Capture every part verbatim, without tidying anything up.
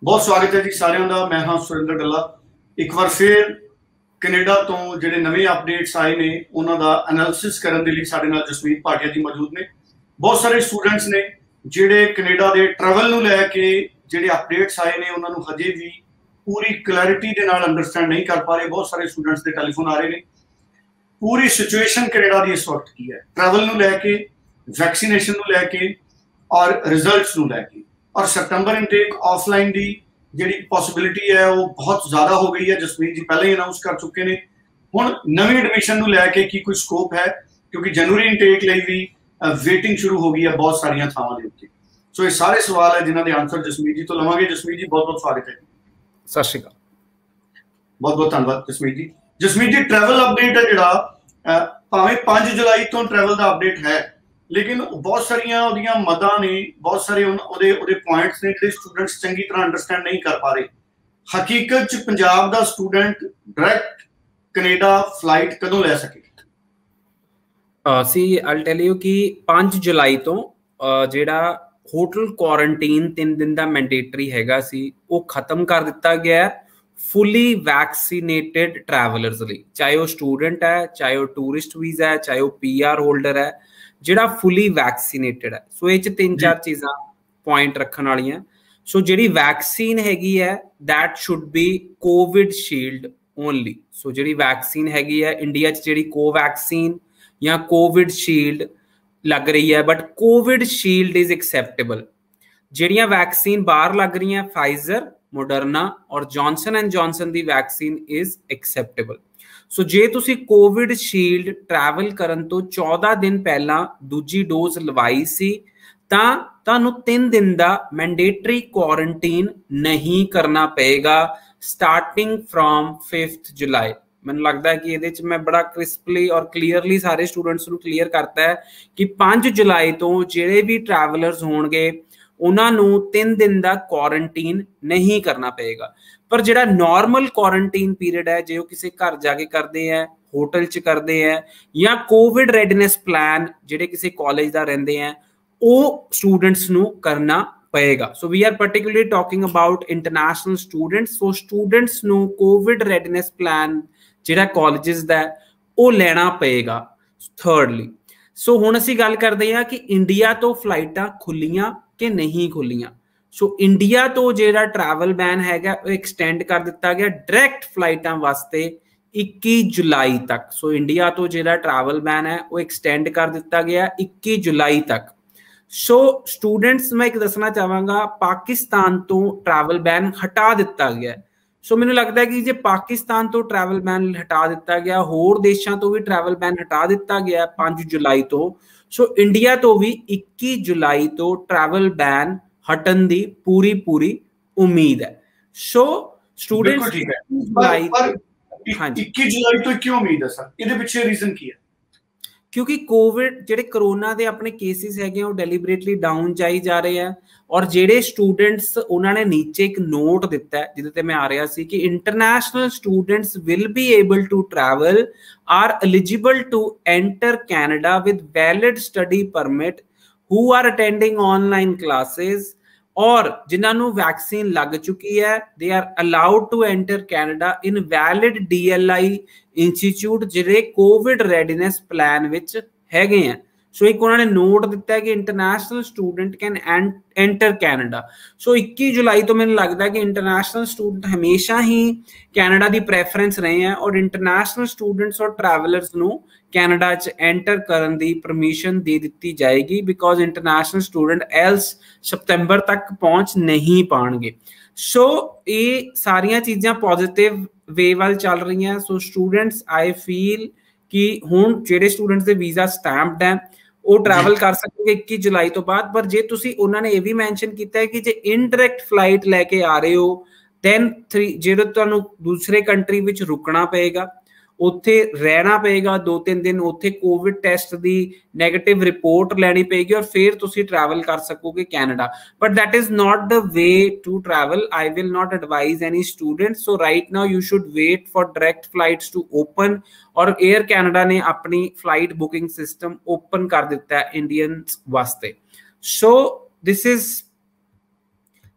बहुत स्वागत है जी सारिਆਂ ਦਾ। मैं हाँ सुरिंदर डल्ला। एक बार फिर कनेडा तो ਜਿਹੜੇ ਨਵੇਂ ਅਪਡੇਟਸ ਆਏ ਨੇ ਉਹਨਾਂ ਦਾ ਐਨਾਲਿਸਿਸ ਕਰਨ ਦੇ ਲਈ ਸਾਡੇ ਨਾਲ ਜਸਮੀਤ ਭਾਟੀਆ ਜੀ ਮੌਜੂਦ ਨੇ। ਬਹੁਤ ਸਾਰੇ ਸਟੂਡੈਂਟਸ ਨੇ ਜਿਹੜੇ ਕੈਨੇਡਾ ਦੇ ਟਰੈਵਲ ਨੂੰ ਲੈ ਕੇ ਜਿਹੜੇ ਅਪਡੇਟਸ ਆਏ ਨੇ ਉਹਨਾਂ ਨੂੰ ਹਜੇ ਵੀ ਪੂਰੀ ਕਲੈਰਿਟੀ ਦੇ ਨਾਲ ਅੰਡਰਸਟੈਂਡ ਨਹੀਂ ਕਰ ਪਾ ਰਹੇ। ਬਹੁਤ ਸਾਰੇ ਸਟੂਡੈਂਟਸ ਦੇ ਟੈਲੀਫੋਨ ਆ ਰਹੇ ਨੇ। पूरी सिचुएशन कनेडा की इस वक्त की है ट्रैवल ਨੂੰ ਲੈ ਕੇ, वैक्सीनेशन ਨੂੰ ਲੈ ਕੇ और रिजल्ट्स ਨੂੰ ਲੈ ਕੇ। और सितंबर इनटेक ऑफलाइन की ਜਿਹੜੀ पॉसिबिलिटी है वो बहुत ज़्यादा हो गई है। जसमीत जी पहले ही अनाउंस कर चुके हैं। हुण नवीं एडमिशन ਨੂੰ ਲੈ ਕੇ की कोई स्कोप है क्योंकि जनवरी इनटेक ਲਈ भी वेटिंग शुरू हो गई है बहुत सारिया ਥਾਵਾਂ ਦੇ ਉੱਤੇ। सो ये सारे सवाल है जिन्हों के आंसर जसमीत जी तो लवांगे। जसमीत जी बहुत बहुत स्वागत है। सत श्री अकाल। बहुत बहुत धन्यवाद जसमीत जी। जसमीत जी ट्रैवल अपडेट है जिहड़ा भावें पांच जुलाई तो ट्रैवल का अपडेट है लेकिन बहुत सारिया उहदियां मदां ने, बहुत सारे उहदे उहदे पॉइंट्स ने जिहड़े स्टूडेंट्स चंगी तरह अंडरस्टैंड नहीं कर पा रहे। हकीकत च पंजाब दा स्टूडेंट डायरैक्ट कनेडा फ्लाइट कदों लै सके? सी आई टेल यू कि पांच जुलाई तो जिहड़ा होटल क्वारंटीन तीन दिन का मैंडेटरी हैगा सी वो खत्म कर दिता गया है फुली वैक्सीनेटेड ट्रैवलर्स ਲਈ। चाहे वो स्टूडेंट है, चाहे वो टूरिस्ट वीज़ा है, चाहे वो पी आर होल्डर है, ਜਿਹੜਾ फुली वैक्सीनेटेड है। सो ये तीन चार चीज़ां पॉइंट रखने वाली। सो जी वैक्सीन हैगी है that should be Covid shield only. So जी वैक्सीन हैगी है इंडिया जी कोवैक्सीन या कोविड शील्ड लग रही है but Covid shield is acceptable. ਜਿਹੜੀਆਂ वैक्सीन बाहर लग रही हैं फाइजर, मोडरना और जॉनसन एंड जॉनसन दी वैक्सीन इज एक्सैप्टेबल। सो जे तुसी कोविड शील्ड ट्रैवल करन तो चौदह दिन पहला दूजी डोज लवाई सी तां तुहानू तीन दिन दा मैंडेटरी क्वारंटीन नहीं करना पेगा स्टार्टिंग फ्रॉम फिफ्थ जुलाई। मैनूं लगता है कि ये मैं बड़ा क्रिस्पली और क्लीयरली सारे स्टूडेंट्स नूं क्लीयर करता है कि पांच जुलाई तो जिहड़े भी ट्रैवलर्स होणगे उन्होंने तीन दिन का क्वारंटीन नहीं करना पेगा। पर जिहड़ा नॉर्मल क्वारंटीन पीरियड है जो किसी घर जाके करते हैं, होटल च करते हैं या कोविड रेडीनेस प्लान जिहड़े किसी कॉलेज का रहिंदे हैं वो स्टूडेंट्स नूं करना पेगा। So we are particularly talking about international students. So students नूं कोविड रेडीनेस प्लान जिहड़ा कॉलेजेस दा वो लेना पेगा। थर्डली सो हुण असीं गल करदे हां कि इंडिया तो फ्लाइटां खुलियां कि नहीं खुलियां। सो इंडिया तो जिहड़ा ट्रैवल बैन हैगा वो एक्सटेंड कर दिता गया डायरैक्ट फ्लाइटां वास्ते इक्कीस जुलाई तक। सो इंडिया तो जिहड़ा ट्रैवल बैन है वो एक्सटेंड कर दिता गया इक्कीस जुलाई तक। सो स्टूडेंट्स मैं एक दसना चाहांगा पाकिस्तान तो ट्रैवल बैन हटा दिता गया। सो मैनूं लगता है कि जे पाकिस्तान तो ट्रैवल बैन हटा दिता गया, होर देशों तो भी ट्रैवल बैन हटा दिता गया पांच जुलाई तो। सो इंडिया तो भी इक्कीस जुलाई तो ट्रैवल बैन हटन दी पूरी पूरी उम्मीद है। सो स्टूडेंट्स ठीक है पर, पर हाँ इक्कीस जुलाई तो क्यों उम्मीद है सर? इहदे पिछे रीजन की है? क्योंकि कोविड जिहड़े करोना दे अपने केसेस हैगे वो डेलीबरेटली डाउन जाई जा रहे हैं और जिहड़े स्टूडेंट्स उन्होंने नीचे एक नोट दिता है जिहदे ते मैं आ रहा सी कि international students will be able to travel or eligible to enter Canada with valid study permit who are attending online classes और जिन्होंने वैक्सीन लग चुकी है they are allowed to enter Canada in valid D L I institute जिहड़े Covid readiness plan विच हैगे हैं। So एक उन्होंने नोट दिता है कि international student can enter Canada. So इक्कीस जुलाई तो मैंने लगता है कि इंटरनेशनल स्टूडेंट हमेशा ही कैनेडा की प्रेफरेंस रहे हैं और इंटरनेशनल स्टूडेंट्स और ट्रैवलर्स नूं कैनेडा च एंटर करन दी परमिशन दे दी जाएगी बिकॉज इंटरनेशनल स्टूडेंट एल्स सितंबर तक पहुंच नहीं पाएंगे। सो ये सारिया चीज़ां पॉजिटिव वे वाल चल रही हैं। सो स्टूडेंट्स आई फील कि हुण जिहड़े स्टूडेंट्स दे वीज़ा स्टैंप्ड है वो ट्रैवल कर सकेंगे इक्कीस जुलाई तो बाद। पर जे तुसी उन्होंने ये भी मैंशन किया है कि जे इनडायरैक्ट फ्लाइट लैके आ रहे हो दैन थ्री जो तुहानूं दूसरे कंट्री विच रुकना पेगा, उत्थे रहना पेगा दो तीन दिन, उत्थे कोविड टेस्ट दी नैगेटिव रिपोर्ट लैनी पेगी और फिर तुसी ट्रैवल कर सकोगे Canada. But that is not the way to travel. I will not advise any student. So right now you should wait for direct flights to open और Air Canada ने अपनी फ्लाइट बुकिंग सिस्टम ओपन कर दिता है Indians वास्ते। So this is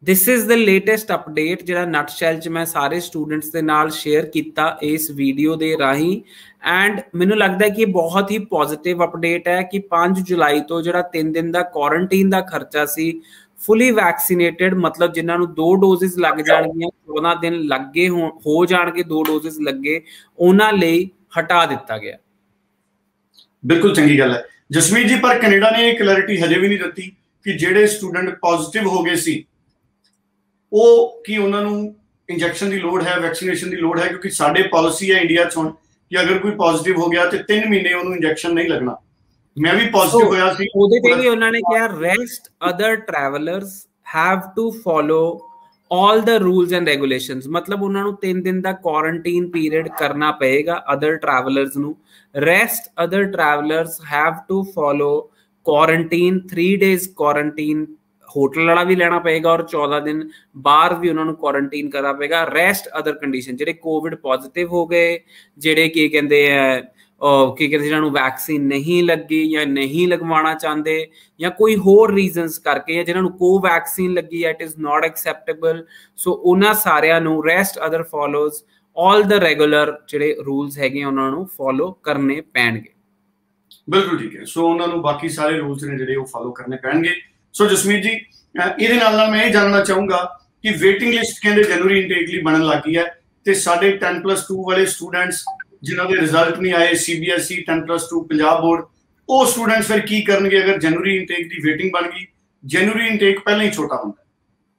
this is the latest update जिहड़ा nutshell च मैं सारे स्टूडेंट्स के नाल शेयर किया इस वीडियो के राही एंड मैनू लगता है कि बहुत ही पॉजिटिव अपडेट है कि पांच जुलाई तो जिहड़ा तीन दिन का क्वारंटीन का खर्चा सी फुली वैक्सीनेटेड मतलब जिन्होंने दो डोजेस लग जाएंगे चौदह दिन लगे हो, हो जाएंगे दो डोजेस लगे उन्होंने लिए हटा दिता गया। बिल्कुल चंगी गल है जसमीत जी, पर कनेडा ने यह क्लैरिटी हजे भी नहीं दी कि जेडे स्टूडेंट पॉजिटिव हो गए सी वो कि उन्होंने इंजैक्शन की लोड़ है वैक्सीनेशन की लोड़ है, क्योंकि साडे पॉलिसी है इंडिया च कि अगर कोई पॉजिटिव हो गया तो तीन महीने उन्होंने इंजैक्शन नहीं लगना। मैं भी पॉजिटिव होया सी ਉਹਦੇ ਤੇ ਵੀ ਉਹਨਾਂ ਨੇ ਕਿਹਾ rest other travelers have to follow all the rules and regulations मतलब ਉਹਨਾਂ ਨੂੰ तीन दिन ਦਾ quarantine period ਕਰਨਾ ਪਏਗਾ other travelers ਨੂੰ। rest other travelers have to follow quarantine three days quarantine hotel वाला भी लेना पेगा और चौदह दिन बाहर भी उन्होंने क्वारंटीन करना पेगा। रेस्ट अदर कंडीशन जेडे कोविड पॉजिटिव हो गए जेडे की कहते हैं की कहते जिन्होंने वैक्सीन नहीं लगी या नहीं लगवाना चाहते या कोई होर रीजनस करके या जिन्होंने को वैक्सीन लगी है it is not acceptable so उन्होंने सारिया rest other follows all the regular जेडे रूल्स है उन्होंने फॉलो करने पैणगे। बिल्कुल ठीक है सो उन्होंने बाकी सारे रूल्स ने जेडे फॉलो करने पैणगे। सो जसमीत जी ये मैं ये जानना चाहूँगा कि वेटिंग लिस्ट कहते जनवरी इनटेक लिए बनन लग गई है तो साढ़े टेन प्लस टू वाले स्टूडेंट्स जिन्हों के रिजल्ट नहीं आए C B S E ten plus two Punjab board वो स्टूडेंट्स फिर की करनगे अगर जनवरी इनटेक की वेटिंग बन गई? जनवरी इनटेक पहले ही छोटा होता है।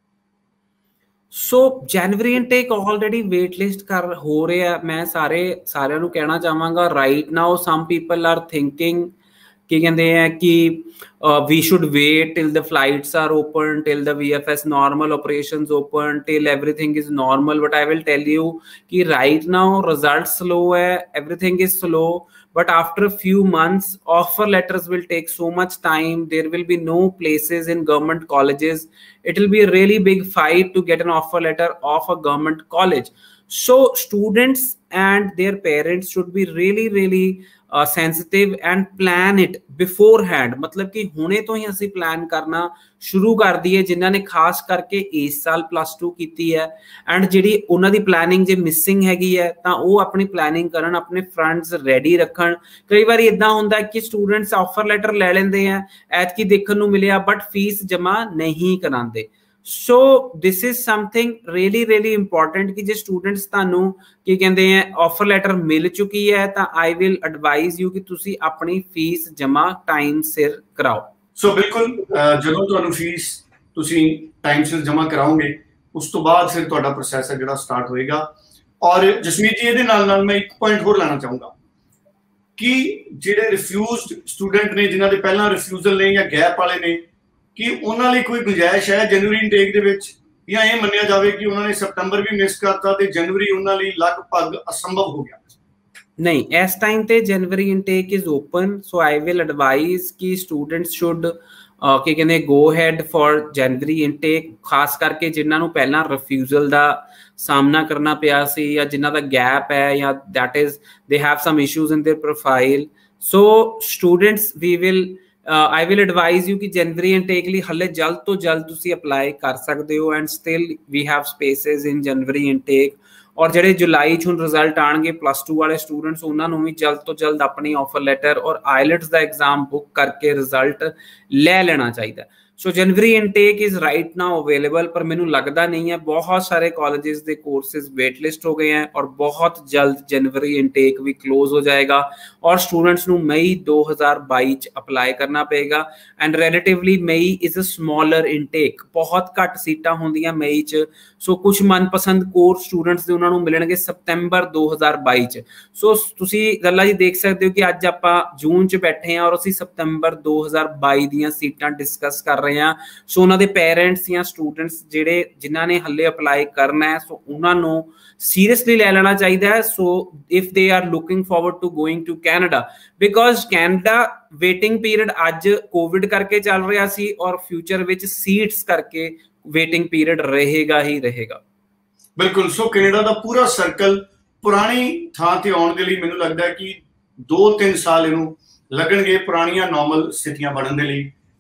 So January intake already wait list कर हो रहे हैं। मैं सारे सारे नू कहना चाहांगा right now some people are thinking कि कहते हैं कि we should wait till the flights are open till the V F S normal operations open till everything is normal but I will tell you कि right now result slow है everything is slow but after a few months offer letters will take so much time there will be no places in government colleges it will be a really big fight to get an offer letter of a government college so students and their parents should be really really uh, sensitive and plan it beforehand मतलब कि हुणे तो ही असी plan करना शुरू कर दिए जिन्हों ने खास करके इस साल प्लस टू की है एंड जी उन्होंने प्लानिंग जो मिसिंग हैगी है तो वो अपनी प्लानिंग करन अपने फंड्स रेडी रखन। कई बार इदा होंदा कि स्टूडेंट्स ऑफर लैटर ले लेंदे हैं ऐतकी देखने को मिलिया बट फीस जमा नहीं करांदे so this is something really really important कि जो स्टूडेंट्स तुहानू की कहते हैं ऑफर लैटर मिल चुकी है तो आई विल एडवाइज यू कि तुसी अपनी फीस जमा टाइम सिर कराओ। सो so, बिल्कुल जो तुहानू फीस तुसी टाइम सिर जमा कराओगे उस तो बाद फिर तुहाडा प्रोसैस है जिहड़ा स्टार्ट होएगा। और जसमीत जी इहदे नाल नाल मैं एक पॉइंट होर लाना चाहूँगा कि जिहड़े रिफ्यूज्ड स्टूडेंट ने जिन्हां दे पहला रिफ्यूजल ने या गैप वाले ने कि उन्हां लई कोई गुंजाइश है जनवरी इनटेक दे विच या ये मन्निया जावे कि उन्होंने सितंबर भी मिस करता तो जनवरी उन्हां लई लगभग असंभव हो गया? नहीं इस टाइम पे January intake is open so I will advise कि स्टूडेंट्स शुड कि कहते go ahead for January intake खास करके जिन्होंने पहला रिफ्यूजल का सामना करना पिया सी या जिन्हों का गैप है या that is they have some issues in their profile so students we will I will advise you कि जनवरी इनटेक लिए हले जल्द तो जल्द तुसी अप्लाई कर सकते हो and still we have spaces in January intake और जेडे जुलाई च रिजल्ट आएंगे प्लस टू वाले स्टूडेंट्स उन्होंने भी जल्द तो जल्द अपनी ऑफर लैटर और आईलेट्स का एग्जाम बुक करके रिजल्ट ले लेना चाहिए। So January intake is right now available पर मैनू लगता नहीं है बहुत सारे कॉलेजेस के कोर्सेज वेट लिस्ट हो गए हैं और बहुत जल्द जनवरी इनटेक भी क्लोज हो जाएगा और स्टूडेंट्स नू मई दो हज़ार बाई च अप्लाई करना पेगा and relatively May is a smaller intake बहुत घट सीटां होंदियां मई च सो कुछ मनपसंद कोर्स स्टूडेंट्स दे उन्होंने मिलणगे सितंबर दो हज़ार बाई च सो तुसी गल्लां जी देख सकते हो कि अज आपां जून च बैठे हैं और असीं सितंबर दो हज़ार बाई दीयां सीटां डिस्कस कर रहे हैं सो उन्होंने पेरेंट्स या स्टूडेंट्स जिहड़े जिन्हां ने हले अप्लाई करना है सो उन्होंने सीरियसली ले लेना चाहिए so if they are looking forward to going to Canada because Canada waiting period अज कोविड करके चल रहा सी और फ्यूचर विच सीट्स करके वेटिंग पीरियड रहेगा ही रहेगा। बिल्कुल सो कैनेडा का पूरा सर्कल पुरानी थां ते आउण दे लई मैनूं लगदा है कि दो तीन साल इहनूं लगणगे पुरानियां नॉर्मल स्थितियां बनन दे लई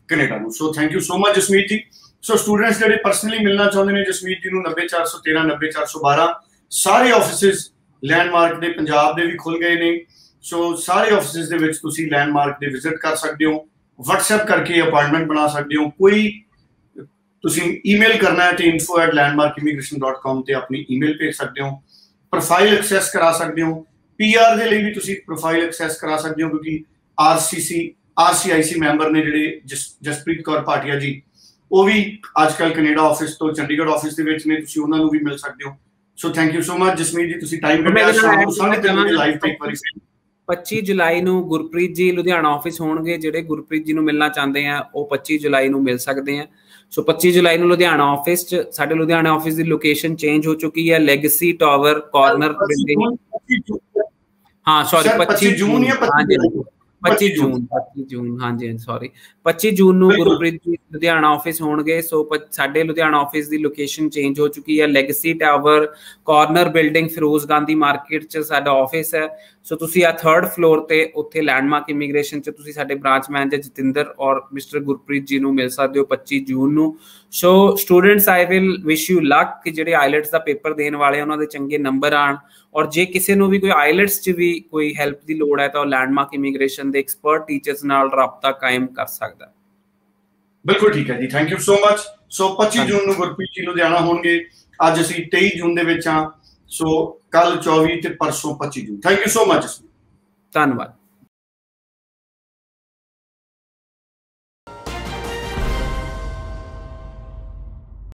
ਕੈਨੇਡਾ ਨੂੰ। So thank you so much Jasmeet ji. So students ਜਿਹੜੇ ਪਰਸਨਲੀ ਮਿਲਣਾ ਚਾਹੁੰਦੇ ਨੇ ਜਸਮੀਤ ਜੀ ਨੂੰ ਨੱਬੇ ਚਾਰ ਸੌ ਤੇਰਾਂ ਨੱਬੇ ਚਾਰ ਸੌ ਬਾਰਾਂ ਸਾਰੇ ਆਫਿਸਿਸ ਲੈਂਡਮਾਰਕ ਦੇ ਪੰਜਾਬ ਦੇ ਵੀ ਖੁੱਲ ਗਏ ਨੇ। ਸੋ ਸਾਰੇ ਆਫਿਸਿਸ ਦੇ ਵਿੱਚ ਤੁਸੀਂ ਲੈਂਡਮਾਰਕ ਦੇ ਵਿਜ਼ਿਟ ਕਰ ਸਕਦੇ ਹੋ, WhatsApp ਕਰਕੇ ਅਪਾਇੰਟਮੈਂਟ ਬਣਾ ਸਕਦੇ ਹੋ। ਕੋਈ ਤੁਸੀਂ ਈਮੇਲ ਕਰਨਾ ਹੈ ਤੇ info at landmark immigration dot com ਤੇ ਆਪਣੀ ਈਮੇਲ ਭੇਜ ਸਕਦੇ ਹੋ। ਪ੍ਰੋਫਾਈਲ ਐਕਸੈਸ ਕਰਾ ਸਕਦੇ ਹੋ। ਪੀਆਰ ਦੇ ਲਈ ਵੀ ਤੁਸੀਂ ਪ੍ਰੋਫਾਈਲ ਐਕਸੈਸ ਕਰਾ ਸਕਦੇ ਹੋ ਕਿਉਂਕਿ ਆਰਸੀਸੀ ਆਰਸੀਆਈਸੀ ਮੈਂਬਰ ਨੇ ਜਿਹੜੇ ਜਸਪ੍ਰੀਤ ਕੌਰ ਭਾਟੀਆ ਜੀ, ਉਹ ਵੀ ਅੱਜ ਕੱਲ੍ਹ ਕੈਨੇਡਾ ਆਫਿਸ ਤੋਂ ਚੰਡੀਗੜ੍ਹ ਆਫਿਸ ਦੇ ਵਿੱਚ ਨੇ, ਤੁਸੀਂ ਉਹਨਾਂ ਨੂੰ ਵੀ ਮਿਲ ਸਕਦੇ ਹੋ। So thank you so much Jasmeet ji, ਤੁਸੀਂ ਟਾਈਮ ਕੱਢਿਆ ਸ਼ਾਮ ਨੂੰ ਸਾਢੇ ਤਿੰਨ ਵਜੇ ਲਾਈਵ ਤੇ ਇੱਕ ਵਾਰੀ। ਪੱਚੀ ਜੁਲਾਈ ਨੂੰ ਗੁਰਪ੍ਰੀਤ ਜੀ ਲੁਧਿਆਣਾ ਆਫਿਸ ਹੋਣਗੇ। ਜਿਹੜੇ ਗੁਰਪ੍ਰੀਤ ਜੀ ਨੂੰ ਮਿਲਣਾ ਚਾਹੁੰਦੇ ਆ ਉਹ ਪੱਚੀ ਜੁਲਾਈ ਨੂੰ ਮਿਲ ਸਕਦੇ ਆ। ਸੋ ਪੱਚੀ ਜੁਲਾਈ ਨੂੰ ਲੁਧਿਆਣਾ ਆਫਿਸ ਚ, ਸਾਡੇ ਲੁਧਿਆਣਾ ਆਫਿਸ ਦੀ ਲੋਕੇਸ਼ਨ ਚੇਂਜ ਹੋ ਚੁੱਕੀ ਹੈ, ਲੈਗੇਸੀ ਟਾਵਰ ਕਾਰਨਰ ਬਿਲਡਿੰਗ। ਹਾਂ ਸੌਰੀ ਪੱਚੀ ਜੂਨ ਜਾਂ ਪੱਚੀ ਜੂਨ ਪੱਚੀ ਜੂਨ ਹਾਂਜੀ ਸੌਰੀ ਪੱਚੀ ਜੂਨ ਨੂੰ ਗੁਰਪ੍ਰੀਤ ਜੀ ਲੁਧਿਆਣਾ ਆਫਿਸ ਹੋਣਗੇ। ਸੋ ਸਾਡੇ ਲੁਧਿਆਣਾ ਆਫਿਸ ਦੀ ਲੋਕੇਸ਼ਨ ਚੇਂਜ ਹੋ ਚੁੱਕੀ ਹੈ, legacy tower corner building Firoz Gandhi market ਚ ਸਾਡਾ ਆਫਿਸ ਹੈ। ਸੋ ਤੁਸੀਂ ਆ ਥਰਡ ਫਲੋਰ ਤੇ ਉੱਥੇ ਲੈਂਡਮਾਰਕ ਇਮੀਗ੍ਰੇਸ਼ਨ ਚ ਤੁਸੀਂ ਸਾਡੇ ਬ੍ਰਾਂਚ ਮੈਨੇਜਰ ਜਤਿੰਦਰ ਔਰ ਮਿਸਟਰ ਗੁਰਪ੍ਰੀਤ ਜੀ ਨੂੰ ਮਿਲ ਸਕਦੇ ਹੋ ਪੱਚੀ ਜੂਨ ਨੂੰ। So students I will wish you luck ਕਿ ਜਿਹੜੇ ਆਈਲੈਟਸ ਦਾ ਪੇਪਰ ਦੇਣ ਵਾਲੇ ਉਹਨਾਂ ਦੇ ਚੰਗੇ ਨੰਬਰ ਆਣ। ਔਰ ਜੇ ਕਿਸੇ ਨੂੰ ਵੀ ਕੋਈ ਆਈਲੈਟਸ ਚ ਵੀ ਕੋਈ ਹੈਲਪ ਦੀ ਲੋੜ ਹੈ ਤਾਂ ਉਹ ਲੈਂਡਮਾਰਕ ਇਮੀਗ੍ਰੇਸ਼ਨ ਦੇ ਐਕਸਪਰਟ ਟੀਚਰਸ ਨਾਲ ਰਾਬਤਾ ਕਾਇਮ ਕਰ ਸਕਦਾ। ਬਿਲਕੁਲ ਠੀਕ ਹੈ ਜੀ, thank you so much. So ਪੱਚੀ ਜੂਨ ਨੂੰ ਗੁਰਪ੍ਰੀਤ ਜੀ ਲੁਧਿਆਣਾ ਹੋਣਗੇ। ਅੱਜ ਅਸੀਂ ਤੇਈ ਜੂਨ ਦੇ ਵਿੱਚ ਹਾਂ। ਸੋ ਕੱਲ ਚੌਵੀ ਤੇ ਪਰਸੋਂ ਪੱਚੀ ਜੂਨ। Thank you so much. ਧੰਨਵਾਦ।